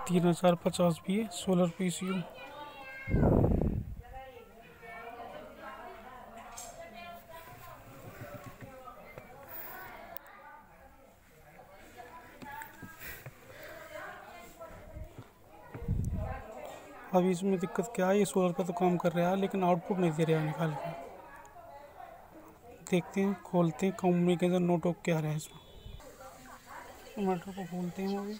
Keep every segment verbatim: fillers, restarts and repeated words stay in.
तीन हजार पचास भी है सोलर पीसीयू। अभी इसमें दिक्कत क्या है, ये सोलर पे तो काम कर रहा है लेकिन आउटपुट नहीं दे रहा है निकाल के। देखते हैं, खोलते हैं कंपनी के अंदर नोट ऑफ क्या रहा है इसमें। इन्वर्टर को खोलते हैं अभी।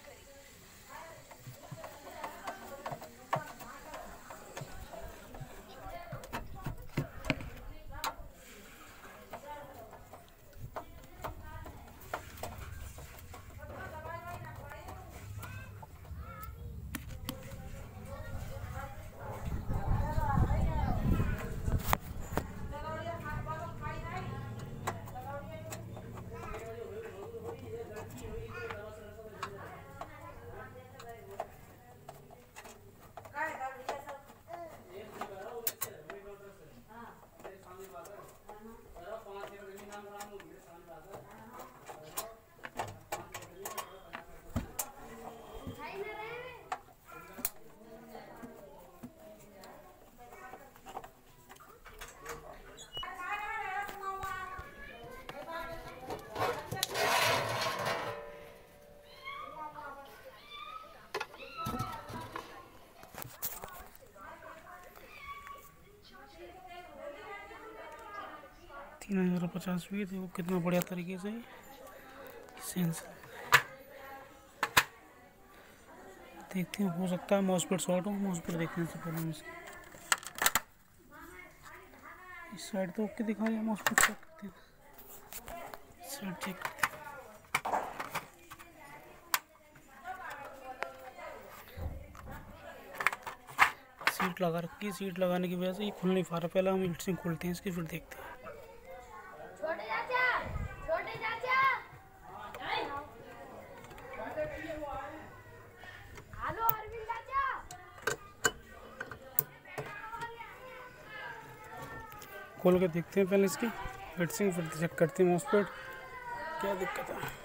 तीन हजार पचास भी थे वो, कितना बढ़िया तरीके से सेंसर। देखते हैं, हो सकता है मॉसफेट शॉर्ट हो। मॉसफेट देखते हैं सबसे पहले इसकी। इस साइड तो ओके दिखा रही है, मॉसफेट चेक करते हैं। साइड चेक करते हैं। सीट लगा रखी है, सीट लगाने की वजह से ये खुल नहीं पा रहा। पहले हम हीट सिंक खोलते हैं इसकी, फिर देखते हैं। छोटे चाचा, छोटे चाचा, हेलो अरविंद चाचा। खोल के देखते हैं पहले इसकी हीट सिंक, फिर चेक करते हैं मॉसफेट क्या दिक्कत है।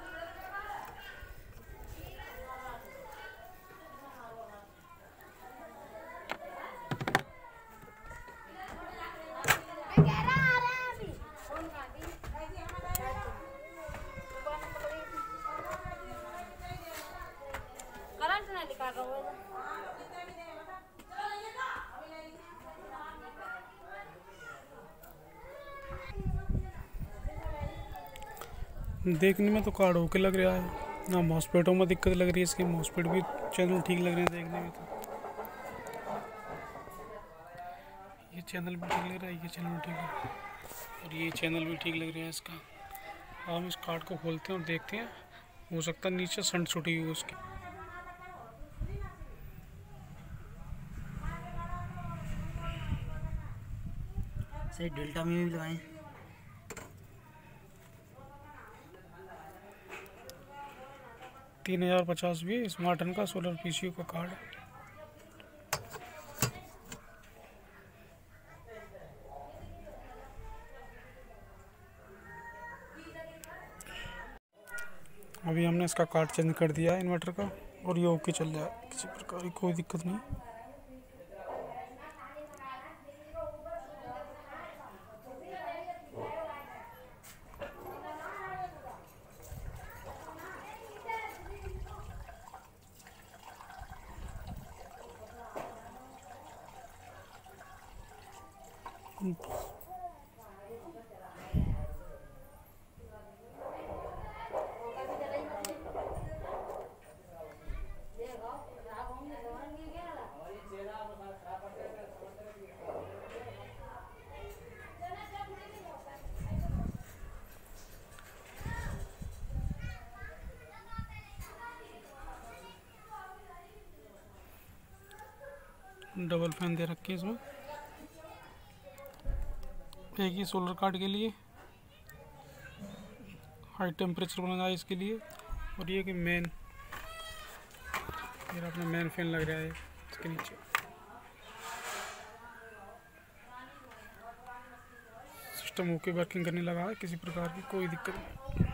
देखने में तो कार्ड ओके लग रहा है ना, मॉसफेटों में दिक्कत लग रही है इसकी। मॉसफेट भी चैनल ठीक लग रहे हैं देखने में तो। ये चैनल भी ठीक लग रहा है, ये चैनल भी ठीक है और ये चैनल भी ठीक लग रहा है इसका। हम इस कार्ड को खोलते हैं और देखते हैं, हो सकता है नीचे संट छुटी हुई उसकी। सही डेल्टा में भी लगाएं। तीन हजार पचास भी स्मार्टन का सोलर पीसीयू का कार्ड। अभी हमने इसका कार्ड चेंज कर दिया है इन्वर्टर का और ये ओके चल रहा है, किसी प्रकार की कोई दिक्कत नहीं। डबल फैन दे रखे हैं इसमें, एक ही सोलर कार्ड के लिए हाई टेम्परेचर बनाना है इसके लिए। और ये कि मेन मेरा अपना मेन फैन लग रहा है इसके नीचे। सिस्टम ओके वर्किंग करने लगा है, किसी प्रकार की कोई दिक्कत नहीं।